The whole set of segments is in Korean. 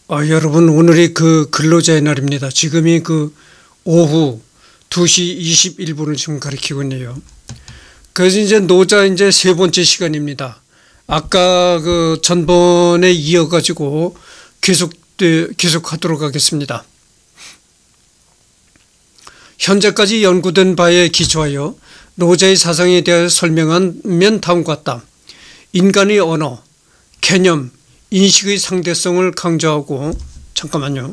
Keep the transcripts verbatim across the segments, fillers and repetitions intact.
어, 여러분, 오늘이 그 근로자의 날입니다. 지금이 그 오후 두 시 이십일 분을 지금 가리키고 있네요. 그래서 이제 노자 이제 세 번째 시간입니다. 아까 그 전번에 이어가지고 계속, 계속하도록 하겠습니다. 현재까지 연구된 바에 기초하여 노자의 사상에 대해 설명하면 다음과 같다. 인간의 언어, 개념, 인식의 상대성을 강조하고, 잠깐만요.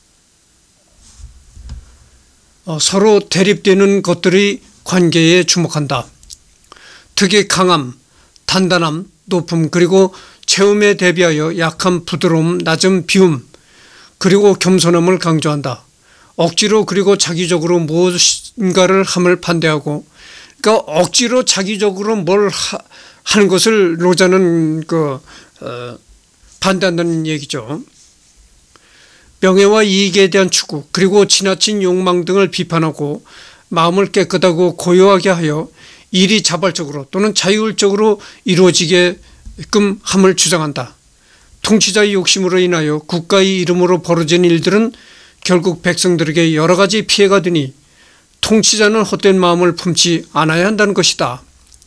어, 서로 대립되는 것들의 관계에 주목한다. 특히 강함, 단단함, 높음, 그리고 체험에 대비하여 약함, 부드러움, 낮음, 비움, 그리고 겸손함을 강조한다. 억지로 그리고 자기적으로 무엇인가를 함을 반대하고, 그러니까 억지로 자기적으로 뭘 하, 하는 것을 노자는 그 어, 반대한다는 얘기죠. 명예와 이익에 대한 추구, 그리고 지나친 욕망 등을 비판하고 마음을 깨끗하고 고요하게 하여 일이 자발적으로 또는 자율적으로 이루어지게끔 함을 주장한다. 통치자의 욕심으로 인하여 국가의 이름으로 벌어진 일들은 결국 백성들에게 여러 가지 피해가 되니 통치자는 헛된 마음을 품지 않아야 한다는 것이다.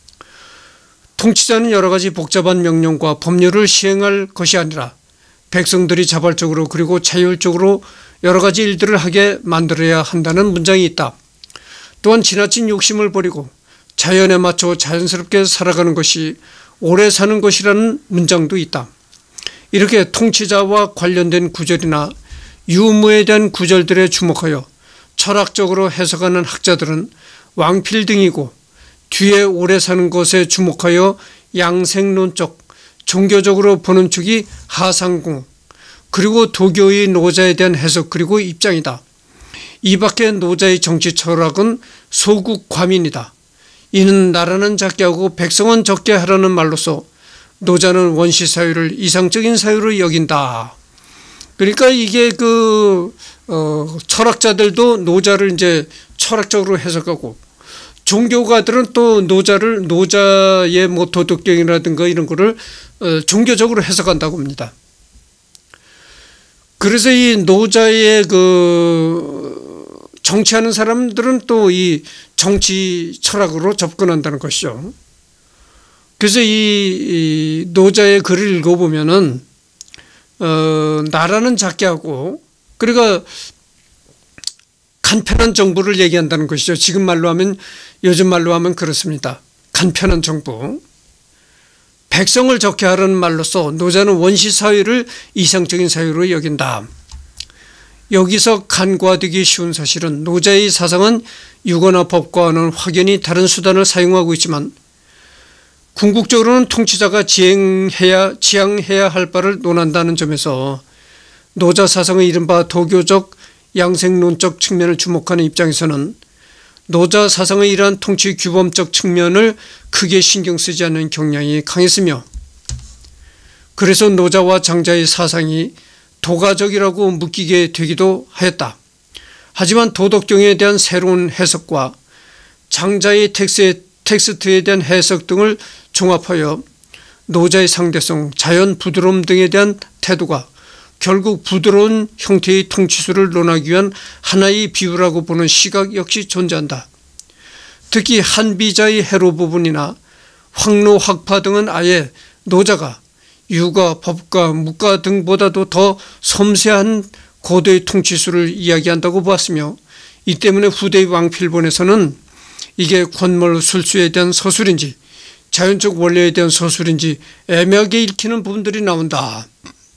통치자는 여러 가지 복잡한 명령과 법률을 시행할 것이 아니라 백성들이 자발적으로 그리고 자율적으로 여러 가지 일들을 하게 만들어야 한다는 문장이 있다. 또한 지나친 욕심을 버리고 자연에 맞춰 자연스럽게 살아가는 것이 오래 사는 것이라는 문장도 있다. 이렇게 통치자와 관련된 구절이나 유무에 대한 구절들에 주목하여 철학적으로 해석하는 학자들은 왕필등이고, 뒤에 오래 사는 것에 주목하여 양생론적, 종교적으로 보는 쪽이 하상공, 그리고 도교의 노자에 대한 해석 그리고 입장이다. 이 밖에 노자의 정치 철학은 소국과민이다. 이는 나라는 작게 하고 백성은 적게 하라는 말로서 노자는 원시사회를 이상적인 사회로 여긴다. 그러니까 이게 그 어, 철학자들도 노자를 이제 철학적으로 해석하고, 종교가들은 또 노자를 노자의 뭐 도덕경이라든가 이런 거를 어, 종교적으로 해석한다고 합니다. 그래서 이 노자의 그 정치하는 사람들은 또 이 정치 철학으로 접근한다는 것이죠. 그래서 이, 이 노자의 글을 읽어보면은 어, 나라는 작게 하고, 그러니까 간편한 정부를 얘기한다는 것이죠. 지금 말로 하면, 요즘 말로 하면 그렇습니다. 간편한 정부. 백성을 적게 하라는 말로써 노자는 원시사회를 이상적인 사회로 여긴다. 여기서 간과되기 쉬운 사실은 노자의 사상은 유거나 법과는 확연히 다른 수단을 사용하고 있지만 궁극적으로는 통치자가 지행해야, 지향해야 할 바를 논한다는 점에서 노자 사상의 이른바 도교적 양생론적 측면을 주목하는 입장에서는 노자 사상의 이러한 통치 규범적 측면을 크게 신경 쓰지 않는 경향이 강했으며, 그래서 노자와 장자의 사상이 도가적이라고 묶이게 되기도 하였다. 하지만 도덕경에 대한 새로운 해석과 장자의 텍스트에, 텍스트에 대한 해석 등을 종합하여 노자의 상대성, 자연 부드러움 등에 대한 태도가 결국 부드러운 형태의 통치수를 논하기 위한 하나의 비유라고 보는 시각 역시 존재한다. 특히 한비자의 해로 부분이나 황로, 학파 등은 아예 노자가 유가, 법가, 무가 등보다도 더 섬세한 고도의 통치수를 이야기한다고 보았으며, 이 때문에 후대의 왕필본에서는 이게 권몰 술수에 대한 서술인지 자연적 원리에 대한 서술인지 애매하게 읽히는 부분들이 나온다.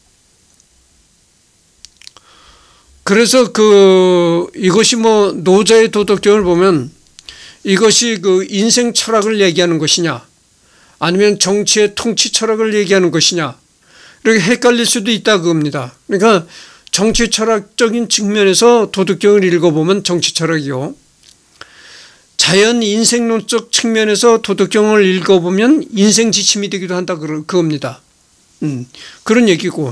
그래서 그 이것이 뭐 노자의 도덕경을 보면 이것이 그 인생 철학을 얘기하는 것이냐, 아니면 정치의 통치 철학을 얘기하는 것이냐, 이렇게 헷갈릴 수도 있다 그겁니다. 그러니까 정치 철학적인 측면에서 도덕경을 읽어보면 정치 철학이요, 자연 인생론적 측면에서 도덕경을 읽어보면 인생 지침이 되기도 한다 그겁니다. 음, 그런 얘기고,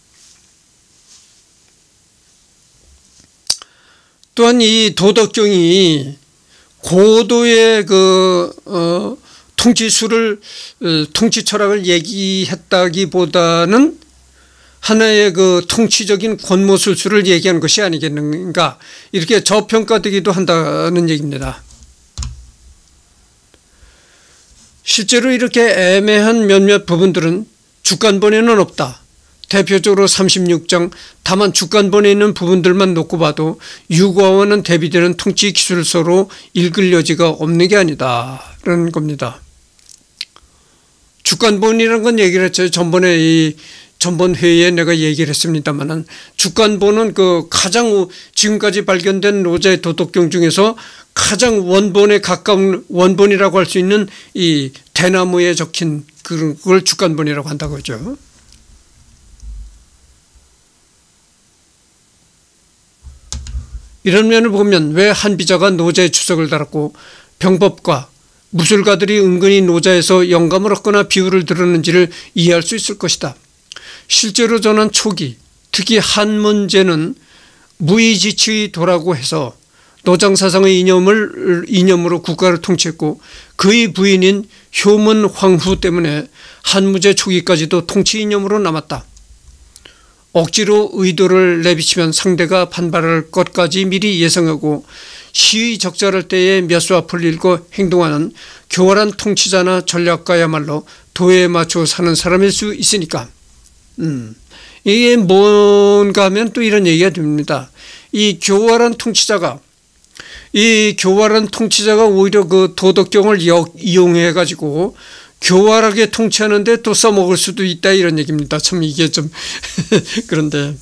또한 이 도덕경이 고도의 그 어, 통치수를 어, 통치 철학을 얘기했다기보다는 하나의 그 통치적인 권모술수를 얘기하는 것이 아니겠는가, 이렇게 저평가되기도 한다는 얘기입니다. 실제로 이렇게 애매한 몇몇 부분들은 주간본에는 없다. 대표적으로 삼십육 장, 다만 주간본에 있는 부분들만 놓고 봐도 유고와는 대비되는 통치 기술서로 읽을 여지가 없는 게 아니다라는 겁니다. 주간본이라는 건 얘기를 했죠. 전번에 이 전번 회의에 내가 얘기를 했습니다만은, 주간본은 그 가장 지금까지 발견된 노자의 도덕경 중에서 가장 원본에 가까운 원본이라고 할 수 있는 이 대나무에 적힌 그런 걸 주간본이라고 한다고 하죠. 이런 면을 보면 왜 한비자가 노자의 추석을 달았고 병법과 무술가들이 은근히 노자에서 영감을 얻거나 비유를 들었는지를 이해할 수 있을 것이다. 실제로 저는 초기, 특히 한문제는 무의지치의 도라고 해서 노장사상의 이념을, 이념으로 국가를 통치했고 그의 부인인 효문 황후 때문에 한무제 초기까지도 통치 이념으로 남았다. 억지로 의도를 내비치면 상대가 반발할 것까지 미리 예상하고 시의 적절할 때에 몇 수 앞을 읽고 행동하는 교활한 통치자나 전략가야말로 도에 맞춰 사는 사람일 수 있으니까. 음, 이게 뭔가 하면 또 이런 얘기가 됩니다. 이 교활한 통치자가 이 교활한 통치자가 오히려 그 도덕경을 이용해 가지고 교활하게 통치하는데 또 써먹을 수도 있다, 이런 얘기입니다. 참 이게 좀 그런데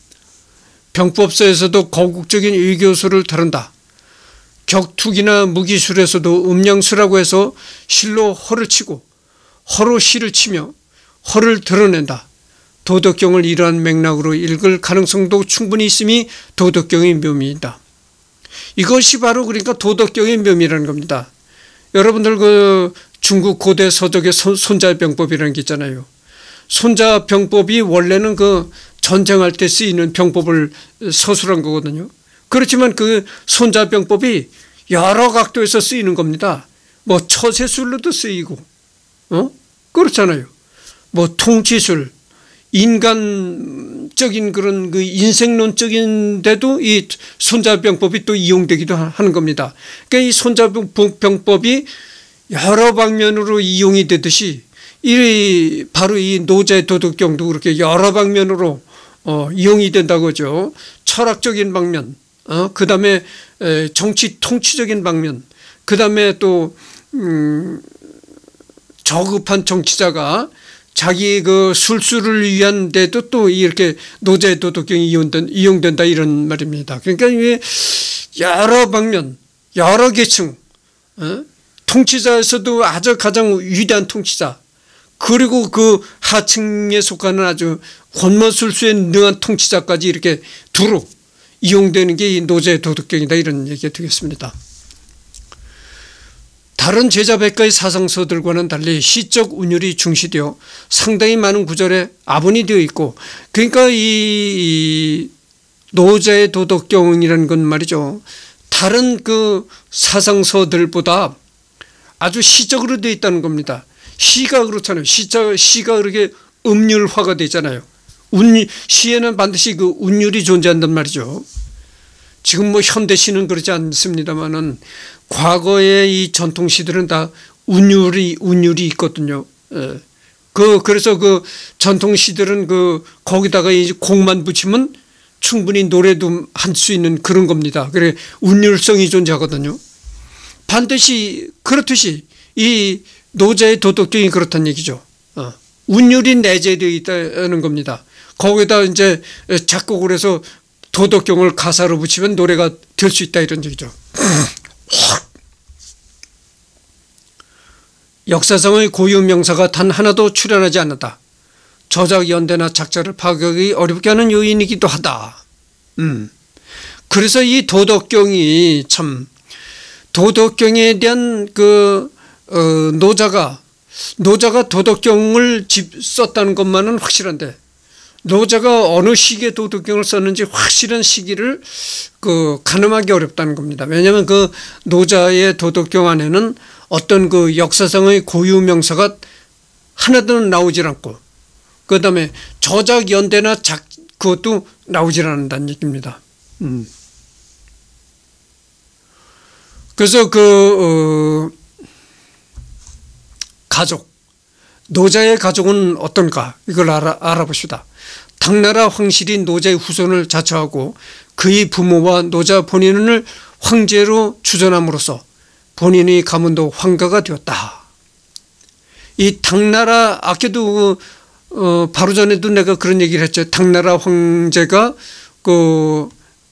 병법서에서도 거국적인 의교수를 다룬다. 격투기나 무기술에서도 음양수라고 해서 실로 허를 치고 허로 실을 치며 허를 드러낸다. 도덕경을 이러한 맥락으로 읽을 가능성도 충분히 있음이 도덕경의 묘미이다. 이것이 바로 그러니까 도덕경의 묘미라는 겁니다. 여러분들 그 중국 고대 서적의 손자병법이라는 게 있잖아요. 손자병법이 원래는 그 전쟁할 때 쓰이는 병법을 서술한 거거든요. 그렇지만 그 손자병법이 여러 각도에서 쓰이는 겁니다. 뭐 처세술로도 쓰이고, 어? 그렇잖아요. 뭐 통치술, 인간적인 그런 그 인생론적인데도 이 손자병법이 또 이용되기도 하는 겁니다. 그러니까 이 손자병법이 여러 방면으로 이용이 되듯이 이 바로 이 노자의 도덕경도 그렇게 여러 방면으로 어, 이용이 된다고 하죠. 철학적인 방면, 어, 그 다음에 정치 통치적인 방면, 그 다음에 또 음, 저급한 정치자가 자기 그 술수를 위한 데도 또 이렇게 노자의 도덕경이 이용된, 이용된다, 이런 말입니다. 그러니까 이게 여러 방면, 여러 계층, 어? 통치자에서도 아주 가장 위대한 통치자, 그리고 그 하층에 속하는 아주 권모술수에 능한 통치자까지 이렇게 두루 이용되는 게 이 노자의 도덕경이다, 이런 얘기가 되겠습니다. 다른 제자백가의 사상서들과는 달리 시적 운율이 중시되어 상당히 많은 구절에 아분이 되어 있고, 그러니까 이 노자의 도덕경이라는 건 말이죠, 다른 그 사상서들보다 아주 시적으로 되어 있다는 겁니다. 시가 그렇잖아요. 시자, 시가 그렇게 음률화가 되잖아요. 운, 시에는 반드시 그 운율이 존재한단 말이죠. 지금 뭐 현대시는 그러지 않습니다만은 과거의 이 전통시들은 다 운율이, 운율이 있거든요. 예. 그, 그래서 그 전통시들은 그 거기다가 이제 곡만 붙이면 충분히 노래도 할 수 있는 그런 겁니다. 그래, 운율성이 존재하거든요. 반드시 그렇듯이 이 노자의 도덕경이 그렇다는 얘기죠. 어. 운율이 내재되어 있다는 겁니다. 거기다 이제 작곡을 해서 도덕경을 가사로 붙이면 노래가 될 수 있다, 이런 얘기죠. 역사상의 고유 명사가 단 하나도 출연하지 않았다. 저작 연대나 작자를 파악하기 어렵게 하는 요인이기도 하다. 음. 그래서 이 도덕경이 참, 도덕경에 대한 그 어, 노자가 노자가 도덕경을 집 썼다는 것만은 확실한데, 노자가 어느 시기에 도덕경을 썼는지 확실한 시기를 그 가늠하기 어렵다는 겁니다. 왜냐하면 그 노자의 도덕경 안에는 어떤 그 역사상의 고유 명사가 하나도 나오질 않고, 그 다음에 저작 연대나 작 그것도 나오질 않는다는 얘기입니다. 음. 그래서 그 어, 가족, 노자의 가족은 어떤가 이걸 알아, 알아봅시다. 당나라 황실이 노자의 후손을 자처하고 그의 부모와 노자 본인을 황제로 추존함으로써 본인의 가문도 황가가 되었다. 이 당나라 아껴도 어, 바로 전에도 내가 그런 얘기를 했죠. 당나라 황제가 그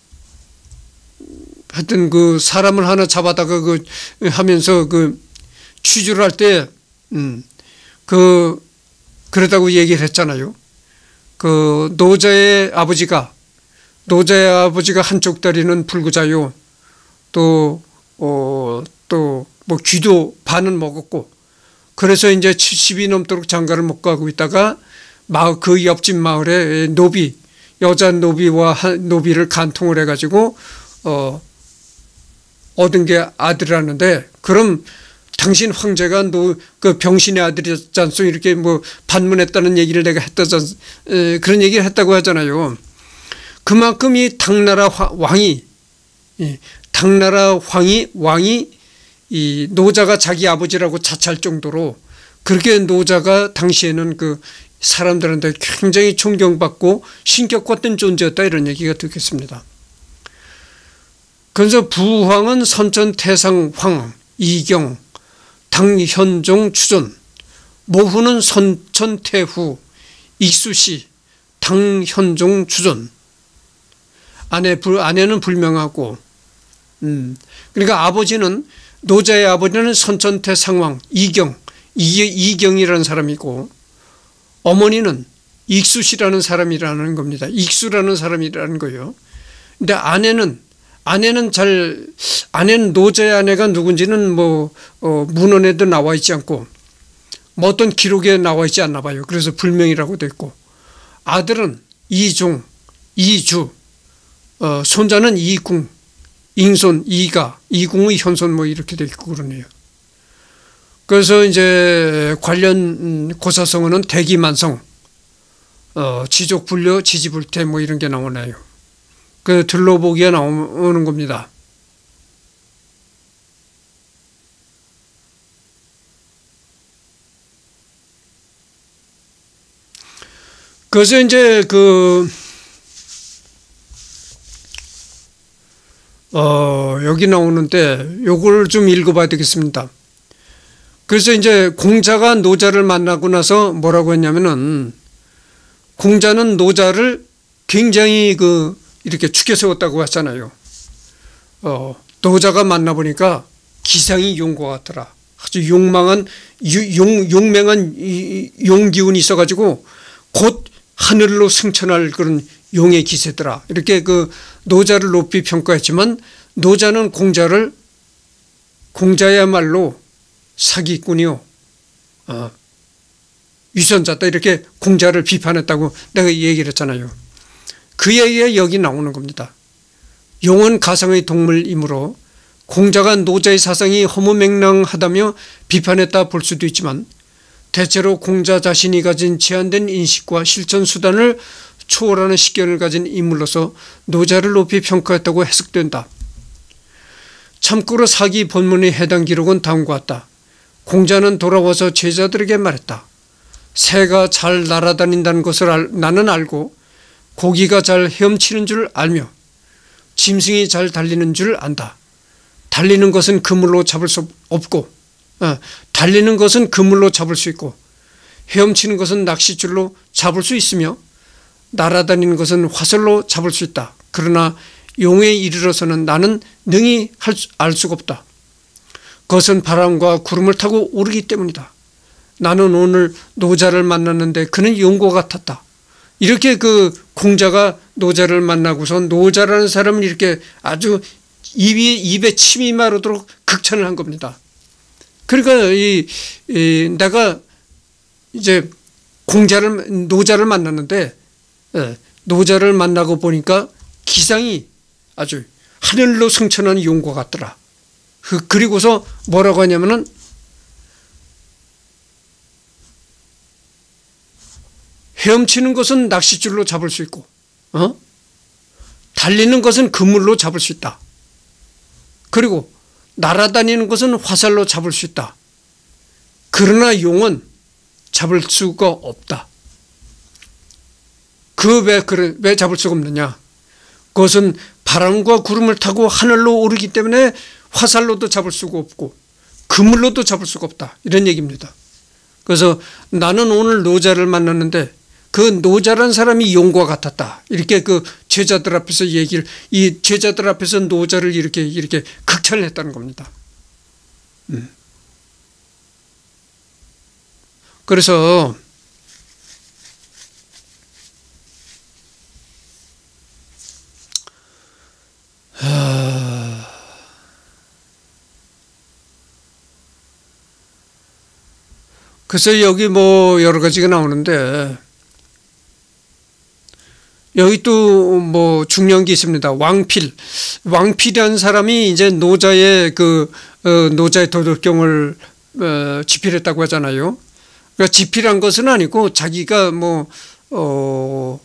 하여튼 그 사람을 하나 잡아다가 그 하면서 그 취조를 할 때 음, 그 그러다고 얘기를 했잖아요. 그 노자의 아버지가 노자의 아버지가 한쪽 다리는 불구자요. 또 어, 또 뭐 귀도 반은 먹었고 그래서 이제 칠십이 넘도록 장가를 못 가고 있다가 마을 그 옆집 마을에 노비 여자 노비와 노비를 간통을 해가지고 어, 얻은 게 아들이라는데 그럼 당신 황제가 노, 그 병신의 아들이었지 않소 이렇게 뭐 반문했다는 얘기를 내가 했다지 에, 그런 얘기를 했다고 하잖아요. 그만큼 이 당나라 왕이 이 당나라 왕이 왕이 이 노자가 자기 아버지라고 자처할 정도로 그렇게 노자가 당시에는 그 사람들한테 굉장히 존경받고 신격받던 존재였다 이런 얘기가 듣겠습니다. 그래서 부황은 선천태상황 이경 당현종 추존 모후는 선천태후 익수시 당현종 추존 아내, 아내는 불명하고 음, 그러니까 아버지는 노자의 아버지는 선천태상황 이경 이, 이경이라는 사람이고 어머니는 익수시라는 사람이라는 겁니다. 익수라는 사람이라는 거예요. 근데 아내는 아내는 잘 아내는 노자의 아내가 누군지는 뭐 어, 문헌에도 나와 있지 않고 뭐 어떤 기록에 나와 있지 않나 봐요. 그래서 불명이라고 돼 있고 아들은 이종, 이주, 어, 손자는 이궁, 잉손, 이가, 이궁의 현손 뭐 이렇게 돼 있고 그러네요. 그래서 이제 관련 고사성어는 대기만성, 어, 지족불려, 지지불태 뭐 이런 게 나오나요. 그 들러보기가 나오는 겁니다. 그래서 이제 그 어, 여기 나오는데 요걸 좀 읽어봐야 되겠습니다. 그래서 이제 공자가 노자를 만나고 나서 뭐라고 했냐면은 공자는 노자를 굉장히 그 이렇게 축켜 세웠다고 하잖아요. 어, 노자가 만나보니까 기상이 용과 같더라. 아주 용망한 용, 용맹한 용기운이 있어가지고 곧 하늘로 승천할 그런 용의 기세더라. 이렇게 그 노자를 높이 평가했지만 노자는 공자를 공자야말로 사기꾼이요, 어, 위선자다 이렇게 공자를 비판했다고 내가 얘기를 했잖아요. 그 얘기가 여기 나오는 겁니다. 용은 가상의 동물이므로 공자가 노자의 사상이 허무맹랑하다며 비판했다 볼 수도 있지만 대체로 공자 자신이 가진 제한된 인식과 실천 수단을 초월하는 식견을 가진 인물로서 노자를 높이 평가했다고 해석된다. 참고로 사기 본문의 해당 기록은 다음과 같다. 공자는 돌아와서 제자들에게 말했다. 새가 잘 날아다닌다는 것을 알, 나는 알고 고기가 잘 헤엄치는 줄 알며 짐승이 잘 달리는 줄 안다. 달리는 것은 그물로 잡을 수 없고 어, 달리는 것은 그물로 잡을 수 있고 헤엄치는 것은 낚싯줄로 잡을 수 있으며 날아다니는 것은 화살로 잡을 수 있다. 그러나 용에 이르러서는 나는 능히 할, 알 수가 없다. 그것은 바람과 구름을 타고 오르기 때문이다. 나는 오늘 노자를 만났는데 그는 용과 같았다. 이렇게 그 공자가 노자를 만나고서 노자라는 사람은 이렇게 아주 입이, 입에 침이 마르도록 극찬을 한 겁니다. 그러니까 이, 이 내가 이제 공자를 노자를 만났는데 예, 노자를 만나고 보니까 기상이 아주 하늘로 승천하는 용과 같더라. 그, 그리고서 뭐라고 하냐면은 헤엄치는 것은 낚싯줄로 잡을 수 있고, 어? 달리는 것은 그물로 잡을 수 있다. 그리고 날아다니는 것은 화살로 잡을 수 있다. 그러나 용은 잡을 수가 없다. 그 왜, 왜 잡을 수가 없느냐? 그것은 바람과 구름을 타고 하늘로 오르기 때문에 화살로도 잡을 수가 없고 그물로도 잡을 수가 없다. 이런 얘기입니다. 그래서 나는 오늘 노자를 만났는데 그 노자란 사람이 용과 같았다. 이렇게 그 제자들 앞에서 얘기를, 이 제자들 앞에서 노자를 이렇게, 이렇게 극찬을 했다는 겁니다. 음. 그래서 하... 그래서 여기 뭐 여러 가지가 나오는데 여기 또 뭐 중요한 게 있습니다. 왕필. 왕필이라는 사람이 이제 노자의 그, 어, 노자의 도덕경을, 어, 집필했다고 하잖아요. 그러니까 집필한 것은 아니고 자기가 뭐, 어,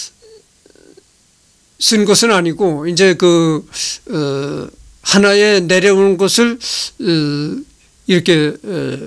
쓴 것은 아니고 이제 그, 어, 하나에 내려오는 것을, 어, 이렇게, 어,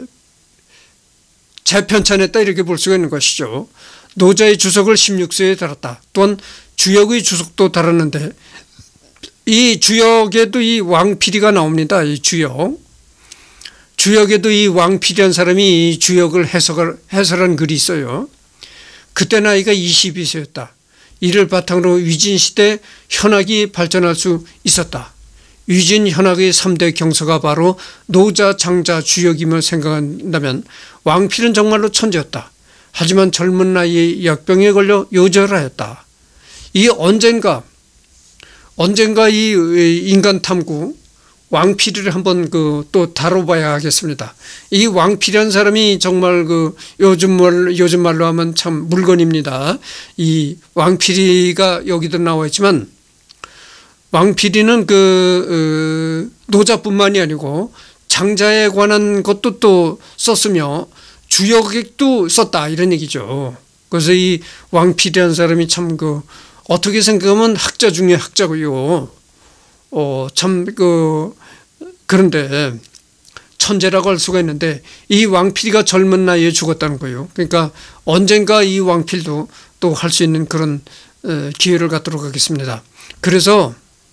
재편찬했다 이렇게 볼 수가 있는 것이죠. 노자의 주석을 십육 세에 달았다. 또한 주역의 주석도 달았는데 이 주역에도 이 왕필이가 나옵니다. 이 주역. 주역에도 이 왕필이라는 사람이 이 주역을 해석을, 해설한 글이 있어요. 그때 나이가 이십이 세였다. 이를 바탕으로 위진시대 현학이 발전할 수 있었다. 위진 현학의 삼 대 경서가 바로 노자, 장자, 주역임을 생각한다면 왕필은 정말로 천재였다. 하지만 젊은 나이에 역병에 걸려 요절하였다. 이 언젠가 언젠가 이 인간 탐구 왕필이를 한번 그 또 다뤄봐야 하겠습니다. 이 왕필이라는 사람이 정말 그 요즘 말 요즘 말로 하면 참 물건입니다. 이 왕필이가 여기도 나와 있지만 왕필이는 그 노자뿐만이 아니고 장자에 관한 것도 또 썼으며 주역도 썼다 이런 얘기죠. 그래서 이 왕필이라는 사람이 참 그 어떻게 생각하면 학자 중에 학자고요. 어, 참 그 그런데 천재라고 할 수가 있는데 이 왕필이가 젊은 나이에 죽었다는 거예요. 그러니까 언젠가 이 왕필도 또 할 수 있는 그런 기회를 갖도록 하겠습니다. 그래서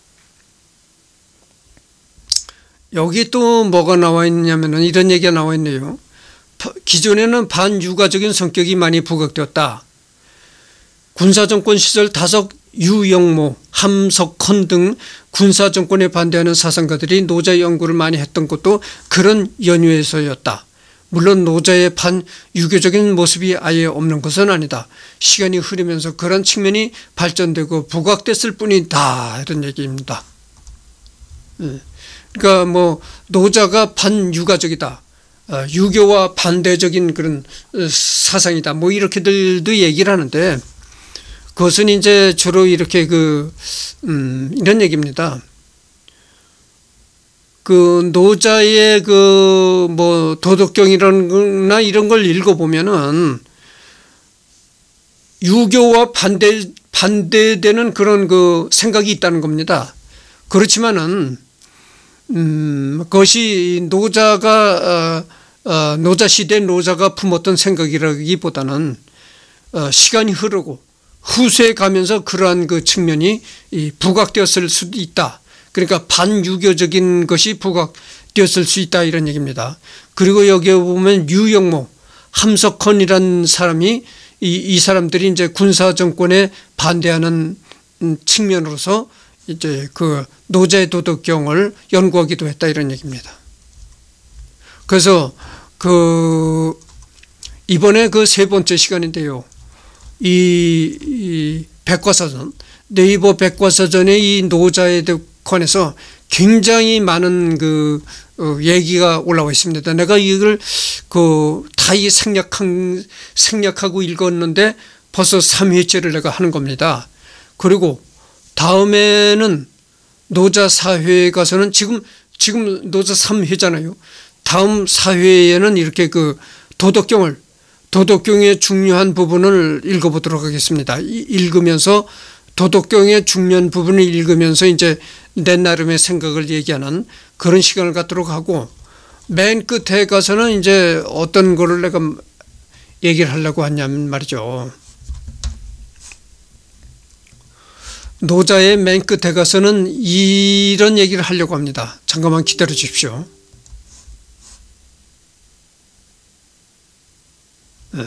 여기 또 뭐가 나와 있냐면은 이런 얘기가 나와 있네요. 기존에는 반유가적인 성격이 많이 부각되었다. 군사정권 시절 다석, 유영모, 함석헌 등 군사정권에 반대하는 사상가들이 노자 연구를 많이 했던 것도 그런 연유에서였다. 물론 노자의 반유교적인 모습이 아예 없는 것은 아니다. 시간이 흐르면서 그런 측면이 발전되고 부각됐을 뿐이다. 이런 얘기입니다. 그러니까 뭐 노자가 반유가적이다. 유교와 반대적인 그런 사상이다. 뭐 이렇게들도 얘기를 하는데 그것은 이제 주로 이렇게 그, 음, 이런 얘기입니다. 그 노자의 그 뭐 도덕경이라거나 이런 걸 읽어보면은 유교와 반대, 반대되는 그런 그 생각이 있다는 겁니다. 그렇지만은 음, 그것이 노자가, 어, 어, 노자 시대 노자가 품었던 생각이라기보다는, 어, 시간이 흐르고 후세에 가면서 그러한 그 측면이 이 부각되었을 수도 있다. 그러니까 반유교적인 것이 부각되었을 수 있다. 이런 얘기입니다. 그리고 여기에 보면 유영모, 함석헌이라는 사람이 이, 이 사람들이 이제 군사정권에 반대하는 측면으로서 이제 그 노자의 도덕경을 연구하기도 했다 이런 얘기입니다. 그래서 그 이번에 그 세 번째 시간인데요. 이, 이 백과사전, 네이버 백과사전의 이 노자에 관해서 굉장히 많은 그 어, 얘기가 올라와 있습니다. 내가 이걸 그 다 이 생략한 생략하고 읽었는데 벌써 삼 회째를 내가 하는 겁니다. 그리고 다음에는 노자 사 회에 가서는 지금 지금 노자 삼 회잖아요. 다음 사 회에는 이렇게 그 도덕경을 도덕경의 중요한 부분을 읽어보도록 하겠습니다. 읽으면서 도덕경의 중요한 부분을 읽으면서 이제 내 나름의 생각을 얘기하는 그런 시간을 갖도록 하고, 맨 끝에 가서는 이제 어떤 거를 내가 얘기를 하려고 하냐면 말이죠. 노자의 맨 끝에 가서는 이런 얘기를 하려고 합니다. 잠깐만 기다려 주십시오. 네.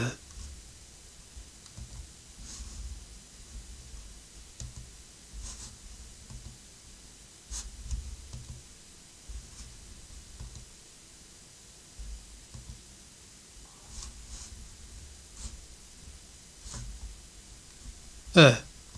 네.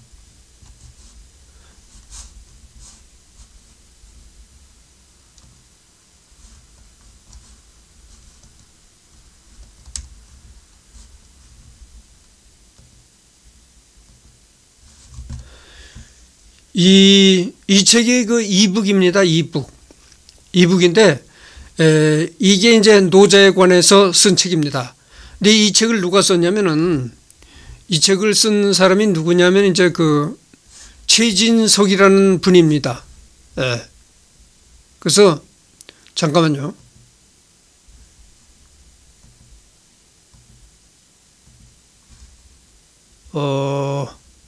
이, 이 책이 그 이북입니다. 이북. 이북인데, 에, 이게 이제 노자에 관해서 쓴 책입니다. 근데 이 책을 누가 썼냐면은, 이 책을 쓴 사람이 누구냐면 이제 그 최진석이라는 분입니다. 예. 그래서 잠깐만요. 어,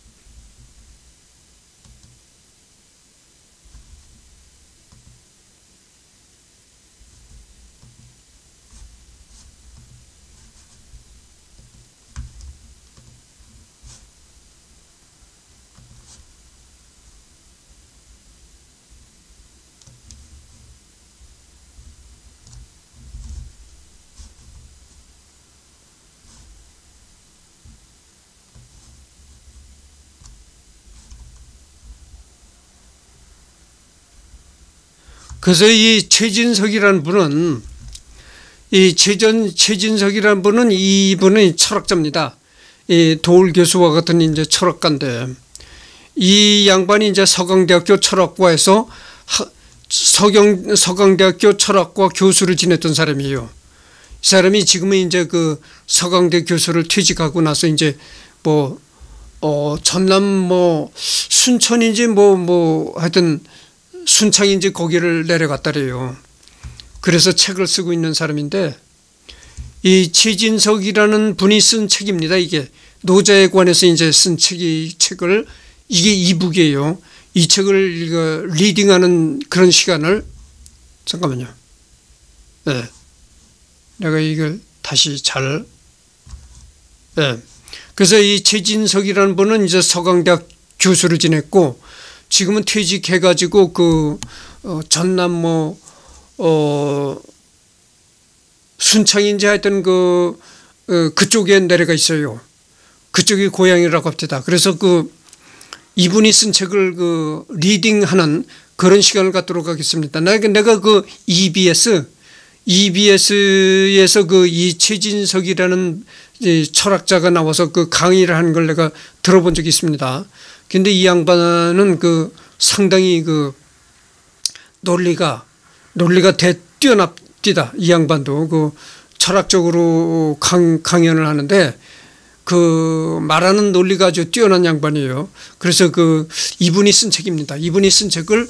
그래서 이 최진석이라는 분은 이 최전 최진석이라는 분은 이분은 철학자입니다. 이 도울 교수와 같은 이제 철학가인데, 이 양반이 이제 서강대학교 철학과에서 서경 서강대학교 철학과 교수를 지냈던 사람이에요. 이 사람이 지금은 이제 그 서강대 교수를 퇴직하고 나서 이제 뭐 어 전남 뭐 순천인지 뭐뭐 뭐 하여튼 순창인지 거기를 내려갔다래요. 그래서 책을 쓰고 있는 사람인데, 이 최진석이라는 분이 쓴 책입니다. 이게 노자에 관해서 이제 쓴 책이 책을 이게 이북이에요. 이 책을 이거 리딩하는 그런 시간을 잠깐만요. 네, 내가 이걸 다시 잘. 네. 그래서 이 최진석이라는 분은 이제 서강대학 교수를 지냈고, 지금은 퇴직해가지고 그 어 전남 뭐 어 순창인지 하여튼 그 어 그쪽에 내려가 있어요. 그쪽이 고향이라고 합니다. 그래서 그 이분이 쓴 책을 그 리딩하는 그런 시간을 갖도록 하겠습니다. 내가 내가 그 이비에스 이비에스에서 그 이 최진석이라는 철학자가 나와서 그 강의를 하는 걸 내가 들어본 적이 있습니다. 근데 이 양반은 그 상당히 그 논리가 논리가 대 뛰어납니다. 이 양반도 그 철학적으로 강, 강연을 하는데 그 말하는 논리가 아주 뛰어난 양반이에요. 그래서 그 이분이 쓴 책입니다. 이분이 쓴 책을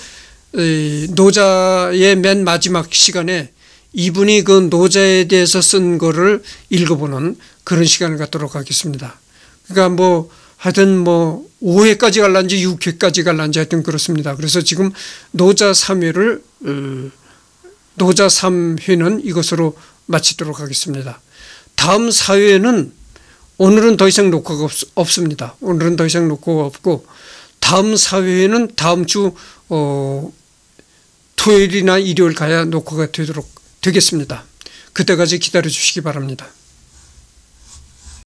노자의 맨 마지막 시간에 이분이 그 노자에 대해서 쓴 거를 읽어보는 그런 시간을 갖도록 하겠습니다. 그러니까 뭐 하여튼 뭐 오 회까지 갈란지 육 회까지 갈란지 하여튼 그렇습니다. 그래서 지금 노자 삼 회를 노자 삼 회는 이것으로 마치도록 하겠습니다. 다음 사 회는 오늘은 더 이상 녹화가 없, 없습니다. 오늘은 더 이상 녹화가 없고, 다음 사 회는 다음 주 어, 토요일이나 일요일 가야 녹화가 되도록 되겠습니다. 그때까지 기다려 주시기 바랍니다.